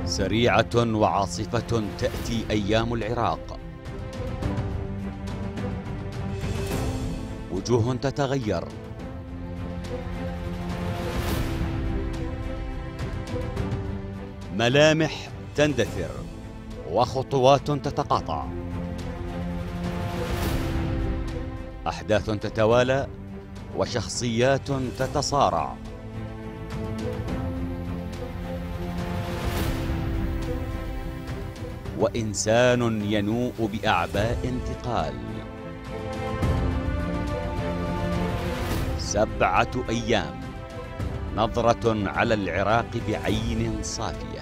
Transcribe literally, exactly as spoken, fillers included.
سريعة وعاصفة تأتي أيام العراق، وجوه تتغير، ملامح تندثر، وخطوات تتقاطع، أحداث تتوالى، وشخصيات تتصارع. وإنسان ينوء بأعباء انتقال. سبعة أيام، نظرة على العراق بعين صافية.